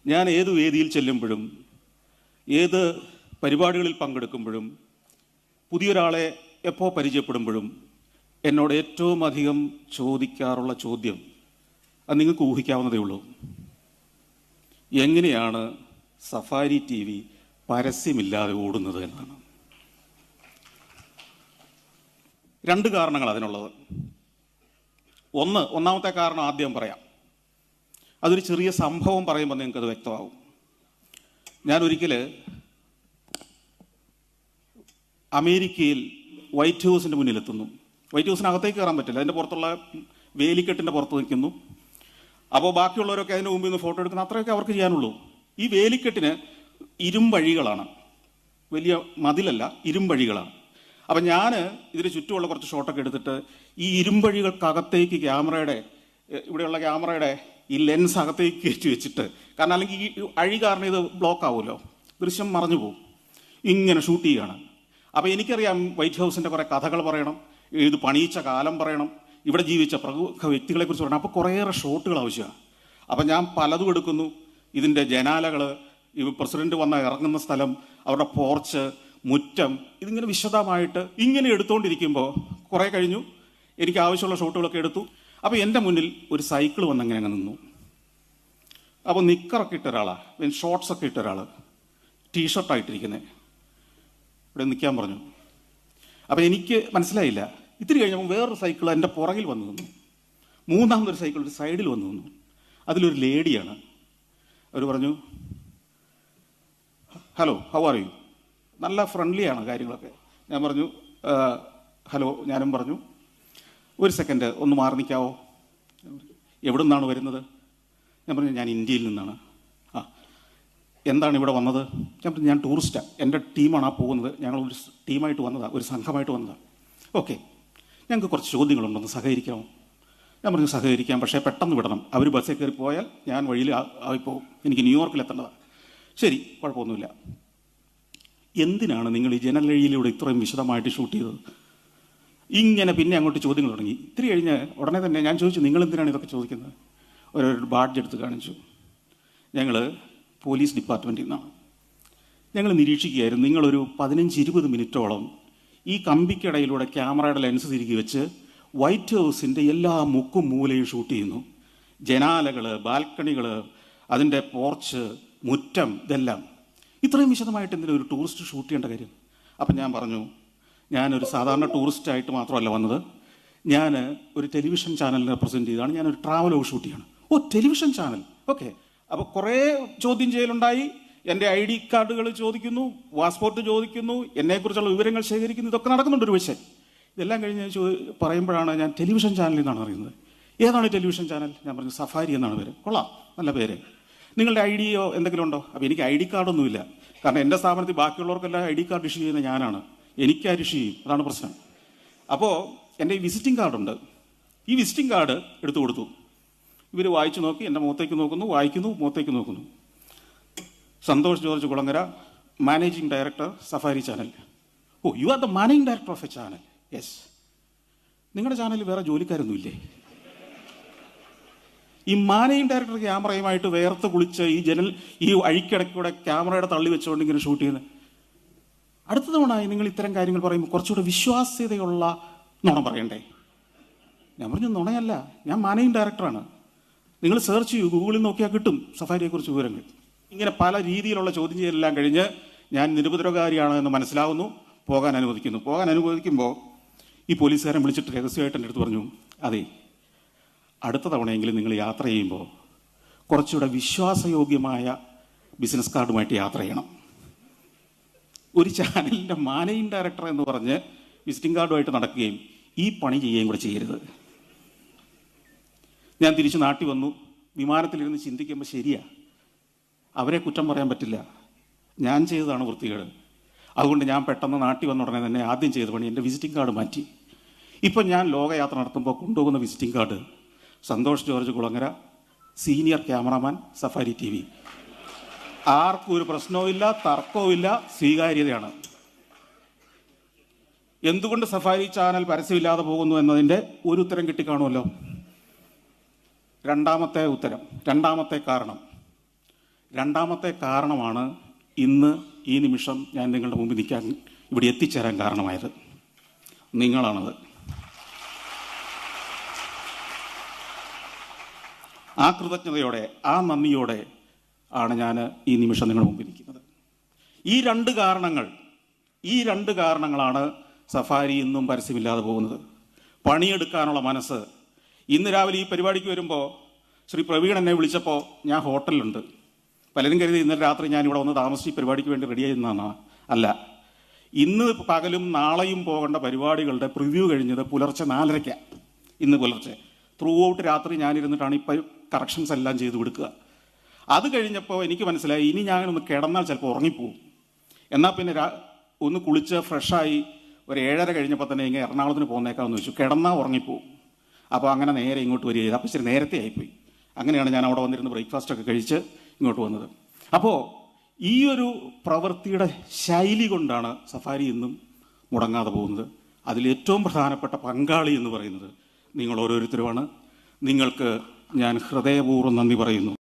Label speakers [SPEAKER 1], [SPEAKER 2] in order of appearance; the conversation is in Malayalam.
[SPEAKER 1] ഞാൻ ഏത് വേദിയിൽ ചെല്ലുമ്പോഴും ഏത് പരിപാടികളിൽ പങ്കെടുക്കുമ്പോഴും പുതിയൊരാളെ എപ്പോൾ പരിചയപ്പെടുമ്പോഴും എന്നോട് ഏറ്റവും അധികം ചോദിക്കാറുള്ള ചോദ്യം അത് നിങ്ങൾക്ക് ഊഹിക്കാവുന്നതേ ഉള്ളൂ. എങ്ങനെയാണ് സഫാരി ടി വി പരസ്യമില്ലാതെ ഓടുന്നത് എന്നാണ്. രണ്ട് കാരണങ്ങൾ അതിനുള്ളത്. ഒന്നാമത്തെ കാരണം ആദ്യം പറയാം. അതൊരു ചെറിയ സംഭവം പറയുമ്പോൾ നിങ്ങൾക്കത് വ്യക്തമാവും. ഞാൻ ഒരിക്കൽ അമേരിക്കയിൽ വൈറ്റ് ഹൗസിൻ്റെ മുന്നിലെത്തുന്നു. വൈറ്റ് ഹൗസിനകത്തേക്ക് കയറാൻ പറ്റില്ല, അതിൻ്റെ പുറത്തുള്ള വേലിക്കെട്ടിൻ്റെ പുറത്ത് നിൽക്കുന്നു. അപ്പോൾ ബാക്കിയുള്ളവരൊക്കെ അതിന് മുമ്പിൽ നിന്ന് ഫോട്ടോ എടുക്കുന്ന അത്രയൊക്കെ അവർക്ക് ചെയ്യാനുള്ളൂ. ഈ വേലിക്കെട്ടിന് ഇരുമ്പഴികളാണ്, വലിയ മതിലല്ല, ഇരുമ്പഴികളാണ്. അപ്പം ഞാൻ ഇതിന് ചുറ്റുമുള്ള കുറച്ച് ഷോട്ടൊക്കെ എടുത്തിട്ട് ഈ ഇരുമ്പഴികൾക്കകത്തേക്ക് ഇവിടെയുള്ള ക്യാമറയുടെ ഈ ലെൻസ് അകത്തേക്ക് കയറ്റി വെച്ചിട്ട്, കാരണം അല്ലെങ്കിൽ ഈ അഴി കാരണം ഇത് ബ്ലോക്ക് ആവുമല്ലോ, ദൃശ്യം മറഞ്ഞു പോകും, ഇങ്ങനെ ഷൂട്ട് ചെയ്യുകയാണ്. അപ്പോൾ എനിക്കറിയാം വൈറ്റ് ഹൗസിൻ്റെ കുറേ കഥകൾ പറയണം, ഇത് പണിയിച്ച കാലം പറയണം, ഇവിടെ ജീവിച്ച പ്രമുഖ വ്യക്തികളെക്കുറിച്ച് പറയണം. അപ്പോൾ കുറേയേറെ ഷോട്ടുകൾ ആവശ്യമാണ്. അപ്പം ഞാൻ പലതും എടുക്കുന്നു. ഇതിൻ്റെ ജനാലകൾ, പ്രസിഡന്റ് വന്ന ഇറങ്ങുന്ന സ്ഥലം, അവരുടെ പോർച്ച്, മുറ്റം, ഇതിങ്ങനെ വിശദമായിട്ട് ഇങ്ങനെ എടുത്തുകൊണ്ടിരിക്കുമ്പോൾ കുറേ കഴിഞ്ഞു. എനിക്ക് ആവശ്യമുള്ള ഷോട്ടുകളൊക്കെ എടുത്തു. അപ്പോൾ എൻ്റെ മുന്നിൽ ഒരു സൈക്കിൾ വന്നങ്ങനെ അങ്ങ് നിന്നു. അപ്പോൾ നിക്കറൊക്കെ ഇട്ട ഒരാളാണ്, ഷോർട്ട്സൊക്കെ ഇട്ട ഒരാൾ, ടീഷർട്ടായിട്ടിരിക്കുന്നത്, ഇവിടെ നിൽക്കാൻ പറഞ്ഞു. അപ്പോൾ എനിക്ക് മനസ്സിലായില്ല. ഇത്തിരി കഴിഞ്ഞപ്പോൾ വേറൊരു സൈക്കിൾ എൻ്റെ പുറകിൽ വന്നു നിന്നു. മൂന്നാമതൊരു സൈക്കിൾ ഒരു സൈഡിൽ വന്നു നിന്നു. അതിലൊരു ലേഡിയാണ്. അവർ പറഞ്ഞു, ഹലോ, ഹൗ ആർ യു? നല്ല ഫ്രണ്ട്ലിയാണ് കാര്യങ്ങളൊക്കെ. ഞാൻ പറഞ്ഞു, ഹലോ. ഞാനും പറഞ്ഞു, ഒരു സെക്കൻഡ് ഒന്ന് മാറി നിൽക്കാവോ? എവിടെ നിന്നാണ് വരുന്നത്? ഞാൻ പറഞ്ഞു, ഞാൻ ഇന്ത്യയിൽ നിന്നാണ്. ആ, എന്താണ് ഇവിടെ വന്നത്? ഞാൻ പറഞ്ഞു, ഞാൻ ടൂറിസ്റ്റാണ്, എൻ്റെ ടീമാണ് ആ പോകുന്നത്, ഞങ്ങളൊരു ടീമായിട്ട് വന്നതാണ്, ഒരു സംഘമായിട്ട് വന്നതാണ്. ഓക്കെ, ഞങ്ങൾക്ക് കുറച്ച് ചോദ്യങ്ങളുണ്ടെന്ന് സഹകരിക്കാമോ? ഞാൻ പറഞ്ഞു, സഹകരിക്കാം, പക്ഷേ പെട്ടെന്ന് വിടണം. അവർ ബസ്സിൽ കയറി പോയാൽ ഞാൻ വഴിയിൽ ആയിപ്പോവും, എനിക്ക് ന്യൂയോർക്കിൽ എത്തേണ്ടതാണ്. ശരി, കുഴപ്പമൊന്നുമില്ല. എന്തിനാണ് നിങ്ങൾ ഈ ജനലഴിയിലൂടെ ഇത്രയും വിശദമായിട്ട് ഷൂട്ട് ചെയ്തത്? ഇങ്ങനെ പിന്നെ അങ്ങോട്ട് ചോദ്യങ്ങൾ തുടങ്ങി. ഇത്തിരി കഴിഞ്ഞ് ഉടനെ തന്നെ ഞാൻ ചോദിച്ചു, നിങ്ങൾ എന്തിനാണ് ഇതൊക്കെ ചോദിക്കുന്നത്? ഒരു ബാഡ്ജ് എടുത്ത് കാണിച്ചു. ഞങ്ങൾ പോലീസ് ഡിപ്പാർട്ട്മെൻറ്റിൽ നിന്നാണ്. ഞങ്ങൾ നിരീക്ഷിക്കുകയായിരുന്നു. നിങ്ങളൊരു 15-20 മിനിറ്റോളം ഈ കമ്പിക്കിടയിലൂടെ ക്യാമറയുടെ ലെൻസ് തിരികെ വെച്ച് വൈറ്റ് ഹൗസിൻ്റെ എല്ലാ മുക്കും മൂലയും ഷൂട്ട് ചെയ്യുന്നു. ജനാലകൾ, ബാൽക്കണികൾ, അതിൻ്റെ പോർച്ച്, മുറ്റം, ഇതെല്ലാം. ഇത്രയും വിശദമായിട്ട് എന്തിനും ഒരു ടൂറിസ്റ്റ് ഷൂട്ട് ചെയ്യേണ്ട കാര്യം? അപ്പം ഞാൻ പറഞ്ഞു, ഞാനൊരു സാധാരണ ടൂറിസ്റ്റായിട്ട് മാത്രമല്ല വന്നത്, ഞാൻ ഒരു ടെലിവിഷൻ ചാനലിനെ റെപ്രസെൻറ്റ് ചെയ്താണ്, ഞാനൊരു ട്രാവൽ ഹൗസ് ഷൂട്ട് ചെയ്യണം. Oh, television channel, okay. അപ്പോൾ കുറേ ചോദ്യം ചെയ്യലുണ്ടായി. എൻ്റെ ID കാർഡുകൾ ചോദിക്കുന്നു, പാസ്പോർട്ട് ചോദിക്കുന്നു, എന്നെക്കുറിച്ചുള്ള വിവരങ്ങൾ ശേഖരിക്കുന്നു, ഇതൊക്കെ നടക്കുന്നുണ്ട് ഒരു വശം. ഇതെല്ലാം കഴിഞ്ഞ് പറയുമ്പോഴാണ് ഞാൻ ടെലിവിഷൻ ചാനലിൽ നിന്നാണ് അറിയുന്നത്. ഏതാണ് ടെലിവിഷൻ ചാനൽ? ഞാൻ പറഞ്ഞു, സഫാരി എന്നാണ് പേര്. കൊള്ളാം, നല്ല പേര്. നിങ്ങളുടെ ID-യോ എന്തെങ്കിലും ഉണ്ടോ? അപ്പോൾ എനിക്ക് ID കാർഡൊന്നുമില്ല, കാരണം എൻ്റെ സ്ഥാപനത്തിൽ ബാക്കിയുള്ളവർക്കെല്ലാം ID കാർഡ് ഇഷ്യൂ ചെയ്യുന്ന ഞാനാണ്, എനിക്കാർ ഇഷ്യൂ ചെയ്യും, അതാണ് പ്രശ്നം. അപ്പോൾ എൻ്റെ ഈ വിസിറ്റിംഗ് കാർഡുണ്ട്, ഈ വിസിറ്റിംഗ് കാർഡ് എടുത്തു കൊടുത്തു. ഇവർ വായിച്ചു നോക്കി, എൻ്റെ മുഖത്തേക്ക് നോക്കുന്നു, വായിക്കുന്നു, മുഖത്തേക്ക് നോക്കുന്നു. Santhosh George Kulangara, managing director, Safari channel. Oh, you are the managing director of a channel? Yes. നിങ്ങളുടെ ചാനലിൽ വേറെ ജോലിക്കാരൊന്നുമില്ലേ? ഈ മാനേജിംഗ് ഡയറക്ടർ ക്യാമറയുമായിട്ട് വേർത്ത് കുളിച്ച് ഈ അഴിക്കിടയ്ക്കൂടെ ക്യാമറയുടെ തള്ളി വെച്ചുകൊണ്ട് ഇങ്ങനെ ഷൂട്ട് ചെയ്യുന്നത്. അടുത്ത തവണ നിങ്ങൾ ഇത്തരം കാര്യങ്ങൾ പറയുമ്പോൾ കുറച്ചുകൂടെ വിശ്വാസ്യതയുള്ള നുണ പറയണ്ടേ? ഞാൻ പറഞ്ഞു, നുണയല്ല, ഞാൻ മാനേജിംഗ് ഡയറക്ടറാണ്. നിങ്ങൾ സെർച്ച് ചെയ്യൂ, ഗൂഗിളിൽ നോക്കിയാൽ കിട്ടും സഫാരിയെക്കുറിച്ച് വിവരങ്ങൾ. ഇങ്ങനെ പല രീതിയിലുള്ള ചോദ്യം ചെയ്യലെല്ലാം കഴിഞ്ഞ് ഞാൻ നിരുപദ്രവകാരിയാണ് എന്ന് മനസ്സിലാവുന്നു. പോകാൻ അനുവദിക്കുമ്പോൾ ഈ പോലീസുകാരൻ വിളിച്ചിട്ട് രഹസ്യമായിട്ട് എൻ്റെ അടുത്ത് പറഞ്ഞു, അതെ, അടുത്ത തവണയെങ്കിലും നിങ്ങൾ യാത്ര ചെയ്യുമ്പോൾ കുറച്ചുകൂടെ വിശ്വാസയോഗ്യമായ ബിസിനസ് കാർഡുമായിട്ട് യാത്ര ചെയ്യണം. ഒരു ചാനലിൻ്റെ മാനേജിംഗ് ഡയറക്ടർ എന്ന് പറഞ്ഞ് വിസിറ്റിംഗ് കാർഡുമായിട്ട് നടക്കുകയും ഈ പണി ചെയ്യുകയും കൂടെ ചെയ്യരുത്. ഞാൻ തിരിച്ച് നാട്ടിൽ വന്നു. വിമാനത്തിലിരുന്ന് ചിന്തിക്കുമ്പോൾ ശരിയാ, അവരെ കുറ്റം പറയാൻ പറ്റില്ല, ഞാൻ ചെയ്തതാണ് വൃത്തികേട്. അതുകൊണ്ട് ഞാൻ പെട്ടെന്ന് നാട്ടിൽ വന്ന ഉടനെ തന്നെ ആദ്യം ചെയ്ത പണി എൻ്റെ വിസിറ്റിംഗ് കാർഡ് മാറ്റി. ഇപ്പം ഞാൻ ലോകയാത്ര നടത്തുമ്പോൾ കൊണ്ടുപോകുന്ന visiting card Santhosh George Kulangara, senior cameraman, Safari TV. ആർക്കും ഒരു പ്രശ്നവുമില്ല, തർക്കവുമില്ല, സ്വീകാര്യതയാണ്. എന്തുകൊണ്ട് സഫാരി ചാനൽ പരസ്യമില്ലാതെ പോകുന്നു എന്നതിൻ്റെ ഒരു ഉത്തരം കിട്ടിക്കാണുമല്ലോ. രണ്ടാമത്തെ കാരണം, രണ്ടാമത്തെ കാരണമാണ് ഇന്ന് ഈ നിമിഷം ഞാൻ നിങ്ങളുടെ മുമ്പിൽ നിൽക്കാൻ ഇവിടെ എത്തിച്ചേരാൻ കാരണമായത്. നിങ്ങളാണത്. ആ കൃതജ്ഞതയോടെ, ആ നന്ദിയോടെ ആണ് ഞാൻ ഈ നിമിഷം നിങ്ങളുടെ മുമ്പിൽ നിൽക്കുന്നത്. ഈ രണ്ട് കാരണങ്ങളാണ് സഫാരി ഇന്നും പരസ്യമില്ലാതെ പോകുന്നത്. പണിയെടുക്കാനുള്ള മനസ്സ്. ഇന്ന് രാവിലെ ഈ പരിപാടിക്ക് വരുമ്പോൾ ശ്രീ പ്രവീൺ എന്നെ വിളിച്ചപ്പോൾ ഞാൻ ഹോട്ടലിലുണ്ട്. പലരും കരുതി ഇന്നലെ രാത്രി ഞാനിവിടെ വന്ന് താമസിച്ച് ഈ പരിപാടിക്ക് വേണ്ടി റെഡിയായിരുന്നതാണ്. അല്ല, ഇന്ന് പകലും നാളെയും പോകേണ്ട പരിപാടികളുടെ പ്രിവ്യൂ കഴിഞ്ഞത് പുലർച്ചെ 4:30. ഇന്ന് പുലർച്ചെ ത്രൂ ഔട്ട് രാത്രി ഞാനിരുന്നിട്ടാണ് ഈ കറക്ഷൻസ് എല്ലാം ചെയ്ത് കൊടുക്കുക. അത് കഴിഞ്ഞപ്പോൾ എനിക്ക് മനസ്സിലായി, ഇനി ഞാനൊന്ന് കിടന്നാൽ ചിലപ്പോൾ ഉറങ്ങിപ്പോവും. എന്നാൽ പിന്നെ ഒന്ന് കുളിച്ച് ഫ്രഷായി ഒരു 7:30 കഴിഞ്ഞപ്പോൾ തന്നെ ഇങ്ങനെ എറണാകുളത്തിന് പോകുന്നേക്കാമെന്ന് വെച്ചു. കിടന്നാൽ ഉറങ്ങിപ്പോവും. അപ്പോൾ അങ്ങനെ നേരെ ഇങ്ങോട്ട് വരികയില്ല. അപ്പോൾ ഇച്ചിരി നേരത്തെ ആയിപ്പോയി. അങ്ങനെയാണ് ഞാൻ അവിടെ വന്നിരുന്ന് ബ്രേക്ക്ഫാസ്റ്റൊക്കെ കഴിച്ച് ഇങ്ങോട്ട് വന്നത്. അപ്പോൾ ഈ ഒരു പ്രവൃത്തിയുടെ ശൈലി കൊണ്ടാണ് സഫാരി ഇന്നും മുടങ്ങാതെ പോകുന്നത്. അതിലേറ്റവും പ്രധാനപ്പെട്ട പങ്കാളി എന്ന് പറയുന്നത് നിങ്ങൾ ഓരോരുത്തരുമാണ്. നിങ്ങൾക്ക് ഞാൻ ഹൃദയപൂർവ്വം നന്ദി പറയുന്നു.